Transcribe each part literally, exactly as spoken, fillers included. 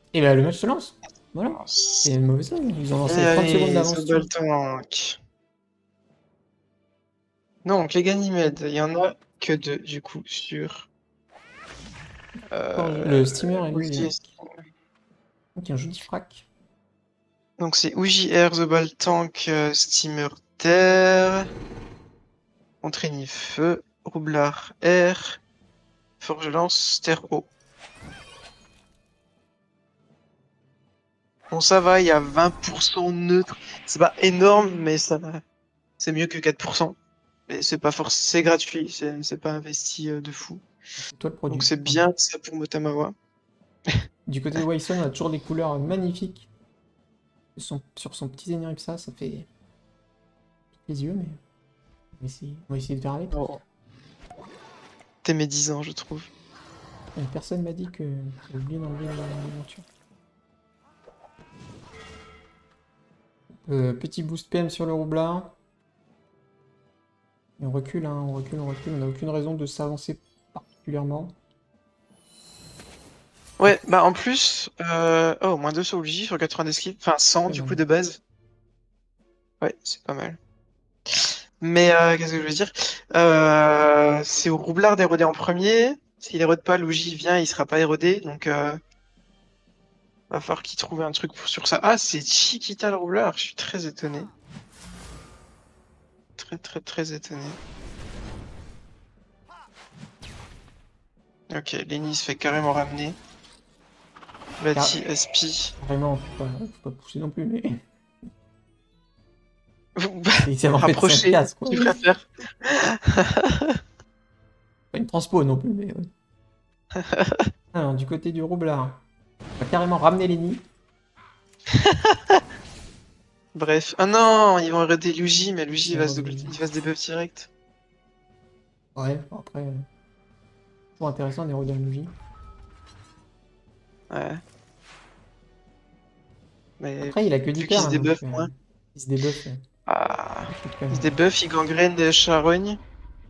Et bah le match se lance. Voilà. Lance. C'est une mauvaise chose. Ils ont Et lancé trente secondes allez, d'avance sur. Zobaltank. Donc, les Ganymèdes, il y en a que deux, du coup, sur Le euh, steamer est lui. Ougi. Ok, un joli frac. Donc, c'est Ougi Air, Zobaltank, euh, Steamer Terre, Entraîné Feu, Roublard Air, Forge Lance, Terre Eau. Bon, ça va, il y a vingt pour cent neutre. C'est pas énorme, mais ça va. C'est mieux que quatre pour cent. Mais c'est pas forcément, c'est gratuit, c'est c'est pas investi euh, de fou. C'est toi le Donc produit. c'est Voilà. bien ça pour Motamawa. Du côté de Wilson, on a toujours des couleurs magnifiques. Son- sur son petit Zeniripsa, ça fait les yeux, mais on va essayer, on va essayer de faire avec. Oh. T'es médisant, je trouve. Et personne m'a dit que j'ai oublié d'enlever l'aventure. Euh, petit boost P M sur le roublard. Et on recule, hein, on recule, on recule. On n'a aucune raison de s'avancer particulièrement. Ouais, bah en plus, euh... oh, moins deux sur le J, sur quatre-vingts d'esquive. Enfin, cent Pas du mal. coup de base. Ouais, c'est pas mal. Mais euh, qu'est-ce que je veux dire? Euh, c'est au roublard d'éroder en premier. S'il érode pas, Luigi vient, il sera pas érodé. Donc, euh, va falloir qu'il trouve un truc pour- sur ça. Ah, c'est Chiquita le roublard. Je suis très étonné. Très, très, très étonné. Ok, Lenny se fait carrément ramener. Car... Bati, Aspi. Vraiment, faut pas, faut pas pousser non plus, mais Vous c'est avoir fait de cinq rapprochez, cases, quoi. tu préfères. Pas une transpo non plus, mais ouais. Alors, du côté du roublard, on va carrément ramener les nids. Bref. Ah non, ils vont arrêter Luigi, mais Luigi il Et va se, revient. double... il va se debuff direct. Ouais, bon, après, euh, toujours intéressant d'aérodynamique. Ouais. Mais Après, il a que vu d'hyper, qu'il se hein, donc debuff euh, moins. il se débuffe. euh, Ah. il coûte quand Il se même. debuff, il gangrène des charognes.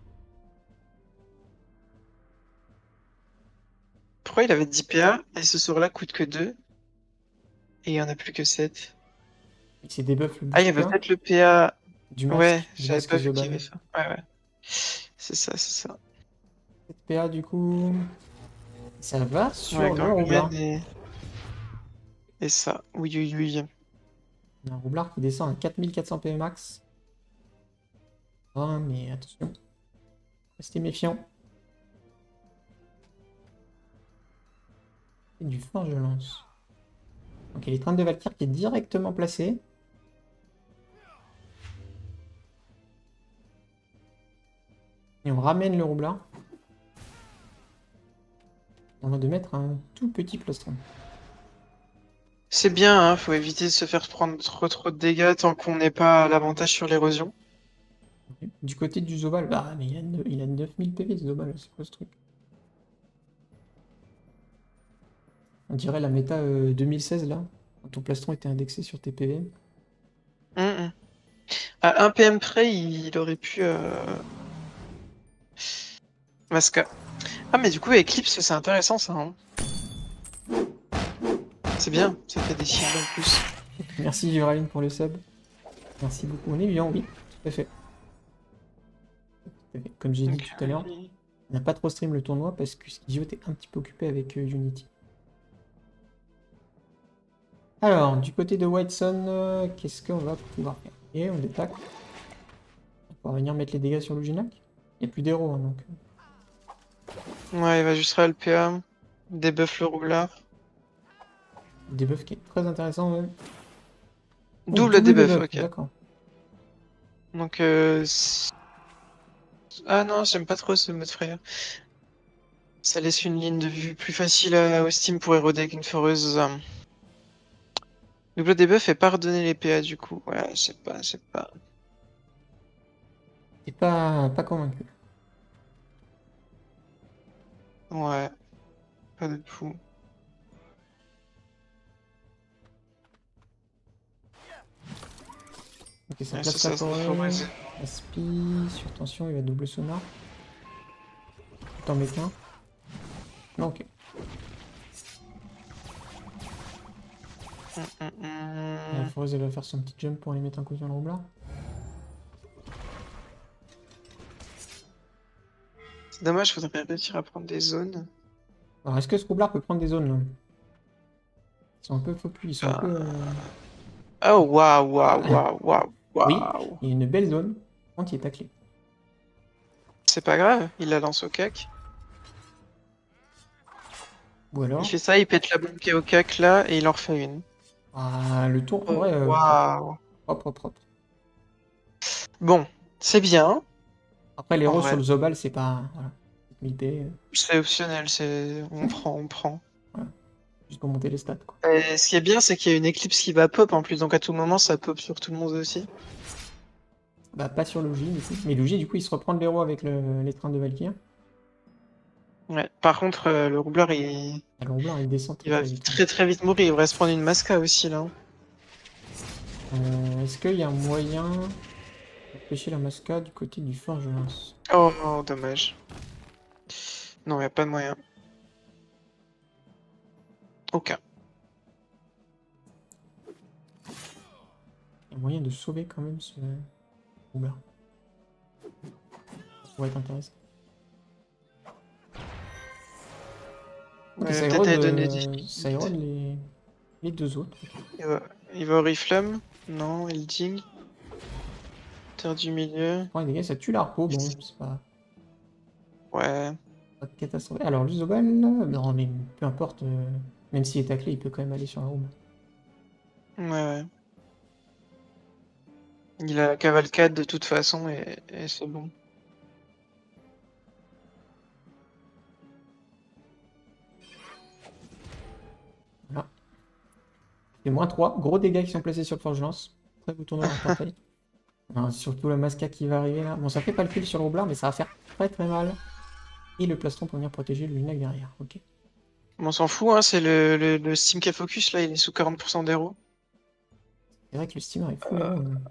Pourquoi il avait dix P A et ce sort-là coûte que deux et il y en a plus que sept? Il s'est débuff le Ah, il y boost avait P A peut-être le P A. du Ouais, masque, du j'avais masque pas vu qu'il y avait Zobal. ça. Ouais, ouais. C'est ça, c'est ça. sept P A du coup. Ça va Ouais, sur le gangrène roublard. et... et ça. Oui, oui, oui. On a un roublard qui descend à quatre mille quatre cents P M max. Ah, mais attention. Restez méfiant. Et du forge lance. Ok, les trains de Valkyr qui est directement placé. Et on ramène le roublard. On va de mettre un tout petit plastron. C'est bien, hein, faut éviter de se faire prendre trop trop de dégâts tant qu'on n'est pas l'avantage sur l'érosion. Du côté du Zobal, bah mais il a, ne- il a neuf mille P V ce Zobal, c'est quoi ce truc? On dirait la méta euh, deux mille seize là, quand ton plastron était indexé sur tes P V. Hum, hum. À un P M près, il aurait pu... Euh... Masca. Ah, mais du coup, Eclipse, c'est intéressant ça. Hein. C'est bien, ça fait des shields en plus. Merci Giraline pour le sub. Merci beaucoup. On est bien, oui, tout à fait. Tout à fait. Comme j'ai dit Donc, tout à l'heure, on n'a pas trop stream le tournoi parce que Skizio était un petit peu occupé avec euh, Unity. Alors, du côté de Whiteson, euh, qu'est-ce qu'on va pouvoir faire? Et on détaque. On va venir mettre les dégâts sur Luginac. Il n'y a plus d'héros, hein, donc. ouais, il va juste faire le P A. Debuff le roublard. Debuff qui est très intéressant, même. Oh, Double double debuff, debuff, ok. d'accord. Donc, euh... ah non, j'aime pas trop ce mode frayeur. Ça laisse une ligne de vue plus facile à, au Steam pour éroder qu'une foreuse. Double debuff fait pas redonner les P A du coup. Ouais, je sais pas, je sais pas. T'es pas, pas convaincu. Ouais, pas de fou. Ok, ça Ouais, place ça, la ça, ça forêt. favorise. Aspi, sur tension, il va double sonar. T'en mets qu'un. Non, ok. hum, La hum. foreuse, elle va faire son petit jump pour aller mettre un coup sur le roublard. C'est dommage, faudrait réussir à prendre des zones. Alors, est-ce que ce roublard peut prendre des zones, là? Ils sont un peu focus, ils sont un Enfin, peu... euh, oh, waouh, waouh, Ah, waouh, waouh, oui, waouh. il y a une belle zone. Par contre, il est taclé. C'est pas grave, il la lance au cac. Ou Il alors... fait ça, il pète la bombe qui est au cac là, et il en refait une. Ah, le tour, en Oh, vrai, euh, propre, waouh. propre, propre. Bon, c'est bien, Après, en l'héros sur vrai. le Zobal, c'est pas... Voilà. mille P, euh, C'est optionnel, c'est... on prend, on prend. voilà. Juste pour monter les stats, quoi. Et ce qui est bien, c'est qu'il y a une éclipse qui va pop en plus, donc à tout moment, ça pop sur tout le monde aussi. Bah, pas sur Luigi, du coup. Mais Luigi, du coup, il se reprend de l'héros avec le... les trains de Valkyr. Ouais. Par contre, euh, le roublard, il... Ah, le roublard, il descend il très va très vite, hein. très très vite mourir. Il va se prendre une masca aussi là. Euh, est-ce qu'il y a un moyen d'empêcher la masca du côté du Forge Lance? Oh, oh, dommage. Non, il a pas de moyen. Aucun. Il y a moyen de sauver quand même ce roublard. Ça pourrait être intéressant. Ok, Ouais, ça peut-être érode, aller donner euh, ça érode difficulté. les... les deux autres. Il va, il va au Oriflamme. Non, il digne. Terre du milieu. Prends les dégâts, ça tue l'arpo, bon, c'est pas, Ouais. pas catastrophique. Alors, le Zobal, non, mais peu importe, euh, même s'il est taclé, il peut quand même aller sur la roue. Ouais, ouais. Il a la cavalcade de toute façon et, et c'est bon. Voilà. Et moins trois, gros dégâts qui sont placés sur le Forge Lance. Très beau tournoi en portail. Alors, surtout la masca qui va arriver là. Bon, ça fait pas le kill sur le roublard, mais ça va faire très très mal. Et le plastron pour venir protéger le Lunac derrière. Ok. On s'en fout, hein, c'est le, le, le Steam qui focus là, il est sous quarante pour cent d'héros. C'est vrai que le steamer est full héros. hein.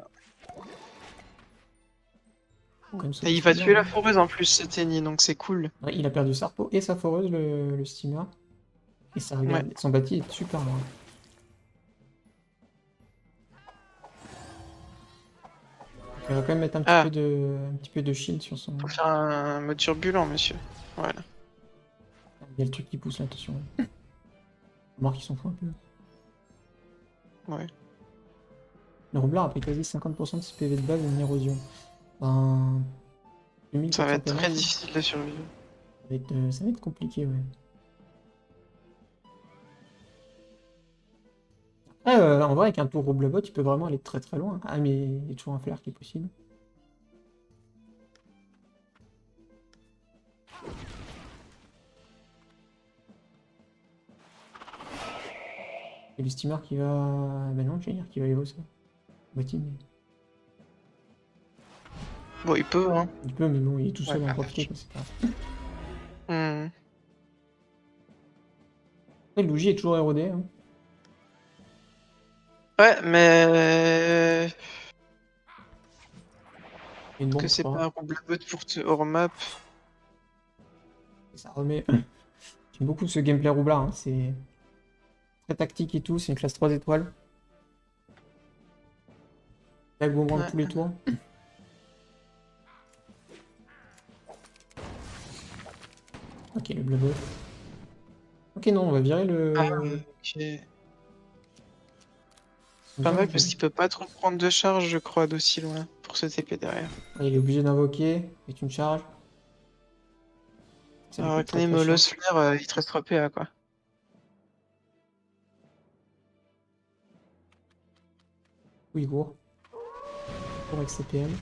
Faut quand même sauver Et il ce va roublard, tuer la hein. foreuse en plus, cet Eni, donc c'est cool. Ouais, il a perdu sa repo et sa foreuse, le, le steamer. Et ça Ouais. regarde, son bâti est super loin. Il va quand même mettre un petit Ah, peu de, un petit peu de shield sur son. faut faire un mode turbulent, monsieur. Voilà. Il y a le truc qui pousse là, attention. Remarque, ils s'en fout un peu. Ouais. Le roublard a pris quasi cinquante pour cent de ses P V de base et une érosion. Ben. Ça va deux mille quatre cents être très P M, ça difficile de survivre. va être, euh, ça va être compliqué, ouais. Après, euh, en vrai, avec un tour roublebot, il peut vraiment aller très très loin. Ah, mais il y a toujours un flair qui est possible. Et le steamer qui va. Ben non, j'allais dire qu'il va évo ça. Bâti, mais. Bon, il peut, hein. Il peut, mais bon, il est tout Ouais, seul à en bah, profiter, quoi, c'est pas. hmm. Après, le Luigi est toujours érodé. Hein. Ouais, mais... Il y a une Que bombe c'est pas trois. un roublebot pour te hors map. Ça remet. J'aime beaucoup ce gameplay roublard. Hein. C'est très tactique et tout. C'est une classe trois étoiles. Avec boomerang Ouais. tous les tours. Ok, le bleu. Ok, non, on va virer le. Ah, ok. on Pas va mal virer parce le- qu'il peut pas trop prendre de charge, je crois, d'aussi loin pour se T P derrière. Ah, il est obligé d'invoquer. Avec une charge. Ça lui Alors, coûte très retenez très cher. Molos Flair, euh, il te reste trois P A quoi. Oui, gros. Pour avec C P M.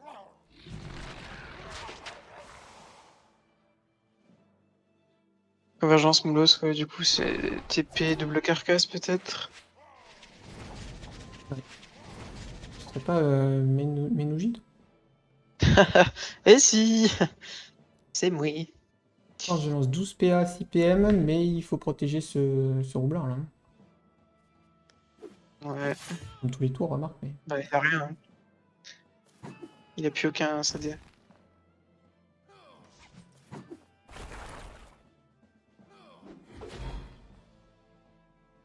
Convergence Moulos, ouais, du coup, c'est T P double carcasse peut-être. Ce serait pas euh, Menu- Menuji, Eh si, c'est moi. toi je lance douze P A, six P M, mais il faut protéger ce, ce roublard là. hein. Ouais, Comme tous les tours, remarque. Mais... bah il a rien. hein. Il a plus aucun S A D.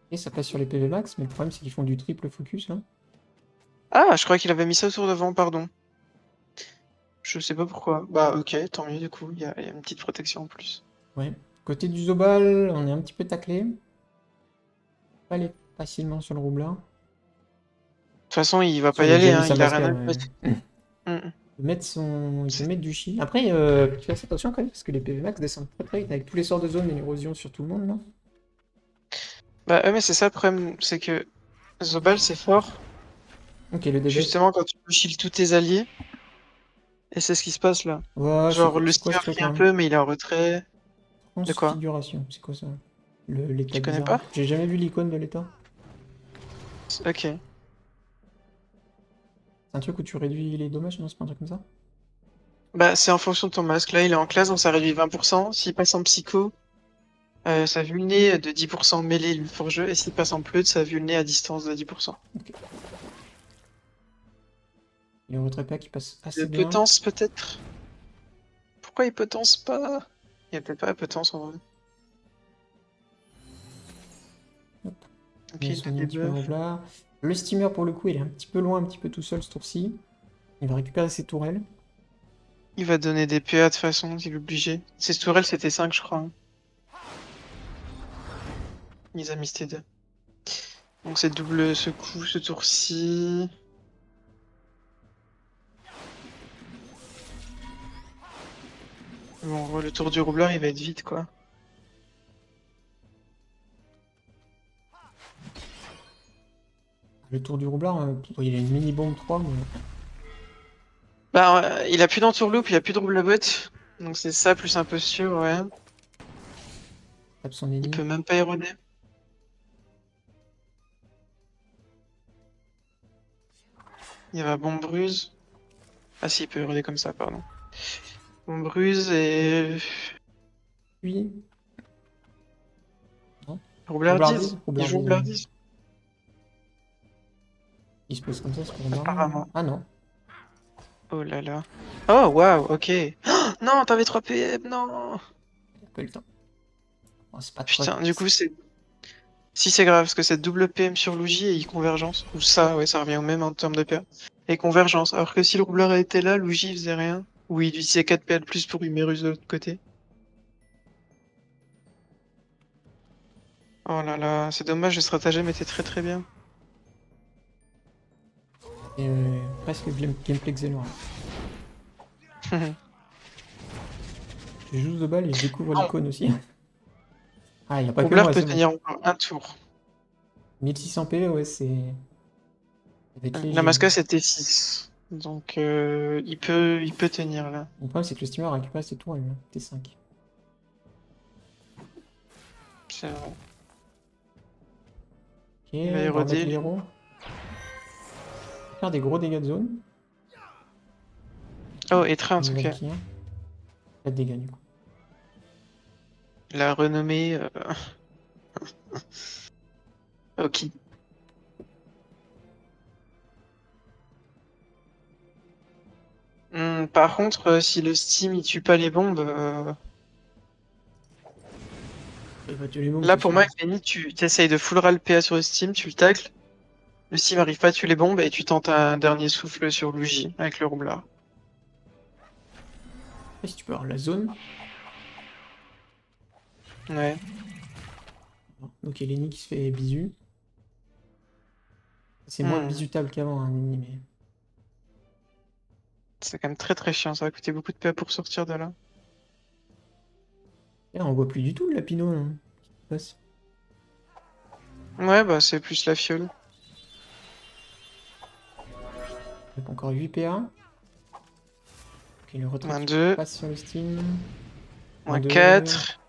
Et ça passe sur les P V max, mais le problème c'est qu'ils font du triple focus là. Ah, je crois qu'il avait mis ça autour devant, pardon. Je sais pas pourquoi. Bah ok, tant mieux du coup, il y, a y a une petite protection en plus. Ouais. Côté du Zobal, on est un petit peu taclé. Pas aller facilement sur le roublard. De toute façon, il va Ça, pas y il a déjà aller, mis hein, sa il a rien mascade. à Ouais. mettre. Mm, mm. Il peut mettre son... Il peut C'est- mettre du chi. Après, euh, tu fais attention quand même, parce que les P V max descendent très très vite avec tous les sorts de zone et l'érosion sur tout le monde là. Bah ouais, mais c'est ça le problème, c'est que Zobal c'est fort, Ok, le D D. justement quand tu peux shield tous tes alliés, et c'est ce qui se passe là. Ouais, c'est Genre quoi, le c'est quoi ce steamer truc prie un là? peu, mais il est en retrait. De quoi? Transfiguration, c'est quoi ça? Le- L'état Tu connais bizarre. pas? J'ai jamais vu l'icône de l'état. Ok. C'est un truc où tu réduis les dommages, non? C'est pas un truc comme ça? Bah c'est en fonction de ton masque, là il est en classe donc ça réduit vingt pour cent, s'il passe en psycho, euh, ça vulné de dix pour cent mêlée lui pour jeu, et s'il passe en pleut, ça vulné à distance de dix pour cent. Ok. Il est en retrait pas qui passe Le assez bien. potence peut-être? Pourquoi il potence pas? Il y a peut-être pas la potence en vrai. Hop. Ok, Il a il a soigné un des petit peu le buffs. roublard. Le steamer pour le coup, il est un petit peu loin, un petit peu tout seul ce tour-ci. Il va récupérer ses tourelles. Il va donner des P A de toute façon, il est obligé. Ses tourelles c'était cinq je crois, hein. Il a mis T deux. Donc c'est double ce coup, ce tour-ci. Bon, le tour du roublard il va être vite quoi. Le tour du roublard, euh, il a une mini bombe trois, mais Bah, euh, il a plus d'entourloupe, il a plus de rouble botte. Donc c'est ça plus imposture, ouais. tape son Il ennemi. peut même pas éroder. Il va bombe bruse. Ah si, il peut éroder comme ça, pardon. Bombe bruse et... Puis, non. Roublardise. Roublardise? Il joue Roublardise, ouais. roublardise. Il se pose comme ça, c'est pour roublardise. Apparemment. Ah non. Oh là là. Oh waouh, ok. Oh, non, t'avais trois P M, non. Il a pas eu le temps. Oh, c'est pas trop... Putain, du coup c'est... Si c'est grave, parce que c'est double P M sur Luigi et il convergence. Ou ça, ouais, ça revient au même en termes de P A. Et convergence. Alors que si le roublard était là, Luigi il faisait rien. Ou il utilisait quatre P A de plus pour Humérus de l'autre côté. Oh là là, c'est dommage, le stratagème était très très bien. Et, euh, presque game- gameplay excellent. Je joue de balle et je découvre Non. l'icône aussi. Ah, il n'y a pas que Roublard moi, peut c'est bon. tenir encore un tour. mille six cents P V, ouais, c'est... Ça va être léger. La masca c'était six. Donc euh, il peut il peut tenir là. Le problème, c'est que le steamer récupère ses tours, lui, T cinq. C'est vrai. Ok, Il va on va éroder, remettre lui. l'héros. Faire des gros dégâts de zone. Oh, étreint en Le tout cas. Valkyrie. quatre dégâts, du coup. La renommée. Euh... ok. Hmm, par contre, euh, si le Steam il tue pas les bombes, euh, Il va tuer les bombes, là c'est pour sûr. moi, avec Lenny, tu essayes de full le P A sur le Steam, tu le tacles. Le Steam arrive pas à tuer les bombes et tu tentes un dernier souffle sur Luigi avec le roublard. Et si tu peux avoir la zone. Ouais. Donc, il y a Lenny qui se fait bisu. C'est moins Hmm. bisutable qu'avant, hein, Lenny, mais... C'est quand même très très chiant, ça va coûter beaucoup de P A pour sortir de là. Et là, on voit plus du tout le lapino, là. Qu'est-ce qui se passe? Ouais, bah c'est plus la fiole. Il a encore huit P A. Ok, le retrait Moins qui deux. passe sur le Steam. Moins deux. quatre.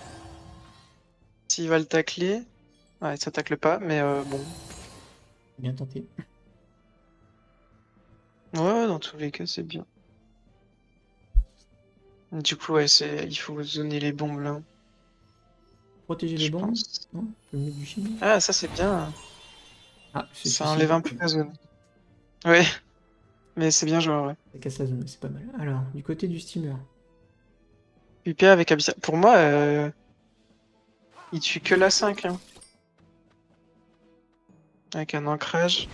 S'il va le tacler. Ouais, ça tacle pas, mais euh, bon. Bien tenté. Ouais, dans tous les cas, c'est bien. Du coup, ouais, c'est... il faut zoner les bombes là, Protéger les je bombes. pense. Non, je peux mettre du chili. Ah, ça c'est bien. Ah, c'est Ça suicide. enlève un peu la zone. Ouais, mais c'est bien joué, ouais. Ça casse la zone, c'est pas mal. Alors, du côté du steamer. U P A avec Abyssal. Pour moi, euh... il tue que la cinq. Hein. Avec un ancrage.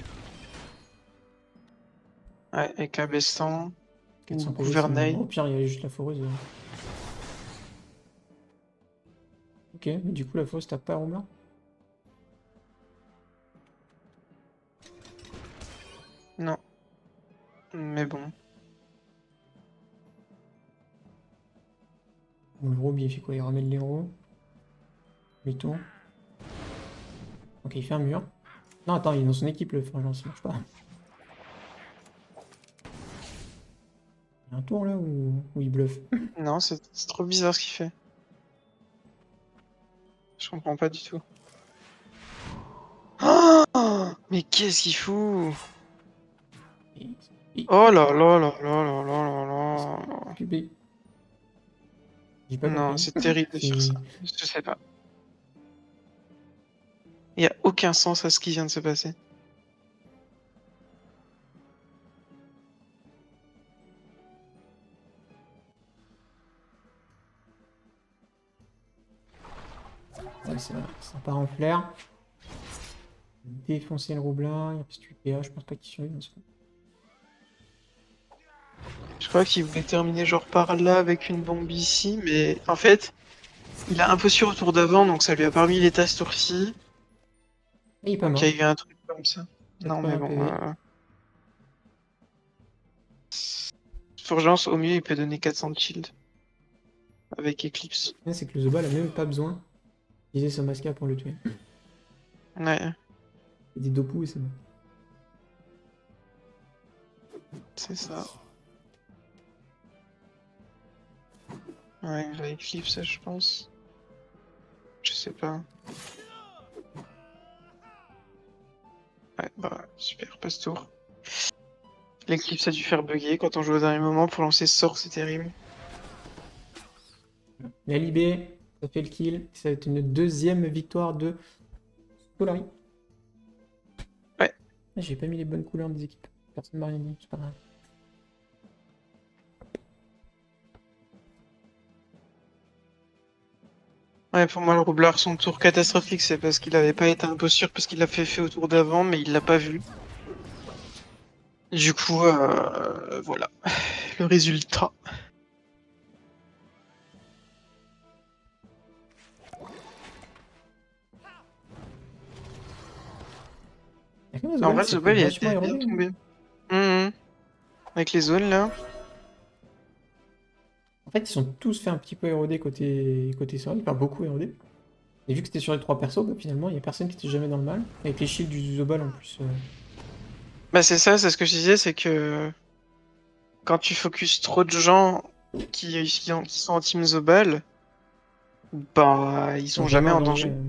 Ouais, avec un bestan. quatre cents Ou P V, c'est bon. gouvernail. Au pire, il y a juste la foreuse. euh. Ok, mais du coup, la foreuse, t'as pas Roublard? Non. Mais bon. Bon, le Rob, il fait quoi? Il ramène l'héros. Il tourne. Ok, il fait un mur. Non, attends, il est dans son équipe, le Frangeance, ça marche pas. Il y a un tour là ou, ou il bluffe? Non, c'est c'est trop bizarre ce qu'il fait. Je comprends pas du tout. Oh, mais qu'est-ce qu'il fout? Il- il- Oh là là là là là là là là. Public. J'ai pas Non, compris. c'est terrible de faire ça. C'est... Je sais pas. Il y a aucun sens à ce qui vient de se passer. Ouais, c'est vrai, ça part en flair. Défoncer le roublard, il reste huit P A, je pense pas qu'il survive. Je crois qu'il voulait terminer genre par là avec une bombe ici, mais en fait, il a imposture au tour d'avant, donc ça lui a permis l'état ce tour-ci. Et il est pas Donc il mort. y a eu un truc comme ça. Non mais quatre-vingts bon, P V. euh... Urgence, au mieux il peut donner quatre cents de shield. Avec Eclipse. Là, c'est que le Zobal a même pas besoin d'utiliser son masca pour le tuer. Ouais, Il dit Dopu et c'est bon. c'est ça. Ouais, il va Eclipse je pense. Je sais pas. Ouais, bah super, passe tour. L'Eclipse a dû faire bugger quand on joue au dernier moment pour lancer ce sort, c'est terrible. Il a libé, ça fait le kill. Ça va être une deuxième victoire de Solari. Ouais. Ah, j'ai pas mis les bonnes couleurs des équipes. Personne m'a rien dit, c'est pas grave. Ouais, pour moi, le roublard, son tour catastrophique, c'est parce qu'il avait pas été imposture, parce qu'il l'a fait fait au tour d'avant, mais il l'a pas vu. Du coup, euh, voilà. Le résultat. En vrai, C'est Zobel, il vachement était bien érodé. tombé. Mhm. Avec les zones, là. En fait, ils sont tous fait un petit peu érodés côté, côté Solari, enfin beaucoup érodés. Et vu que c'était sur les trois persos, bah, finalement, il y a personne qui était jamais dans le mal. Avec les shields du Zobal en plus. euh, Bah, c'est ça, c'est ce que je disais, c'est que quand tu focuses trop de gens qui, qui, ont- qui sont en team Zobel, bah, ils Ils sont sont jamais jamais en en danger. danger. euh.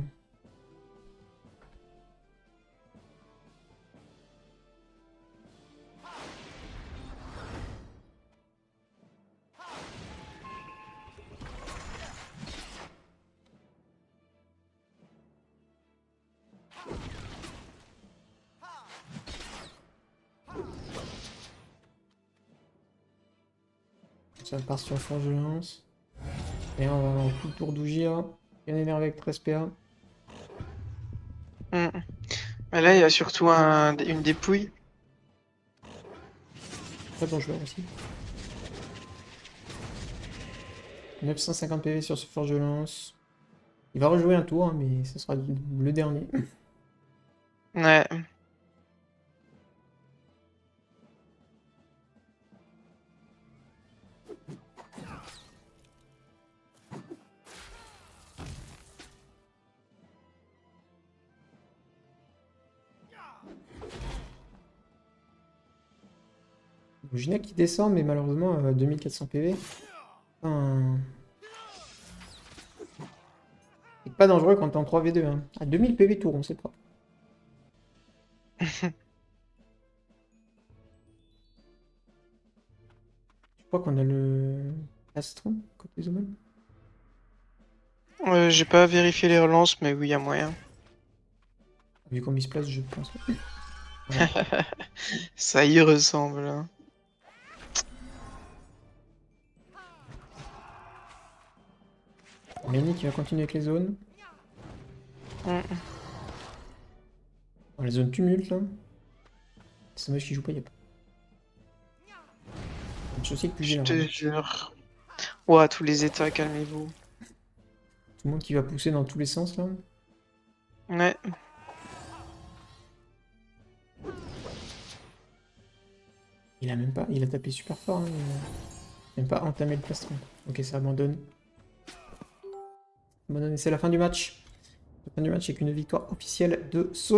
Ça part sur force de lance. Et on va avoir un coup de tour d'Ougia. Bien énervé avec treize P A. Mhm. Mais là, il y a surtout un, une dépouille. Très bon joueur aussi. neuf cent cinquante P V sur ce forge de lance. Il va rejouer un tour, hein, mais ce sera le dernier. Ouais. Gina qui descend, mais malheureusement, euh, deux mille quatre cents P V. Enfin, c'est pas dangereux quand t'es en trois v deux. Hein. À deux mille P V tour, on sait pas. Je crois qu'on a le Astron côté Zoman. Euh, j'ai pas vérifié les relances, mais oui, il y a moyen. Vu qu'on mise place, je pense. Ça y ressemble, hein. Lenny qui va continuer avec les zones. Mm. Bon, Dans les zones tumulte là. C'est dommage qu'il joue pas, y'a pas. Je sais que plus Je j'ai te la jure. Ouah, tous les états, calmez-vous. Tout le monde qui va pousser dans tous les sens là. Ouais. Il a même pas. Il a tapé super fort. Hein, il a même pas entamé le plastron. Ok, ça abandonne. Abandonne et c'est la fin du match. La fin du match avec une victoire officielle de Solar.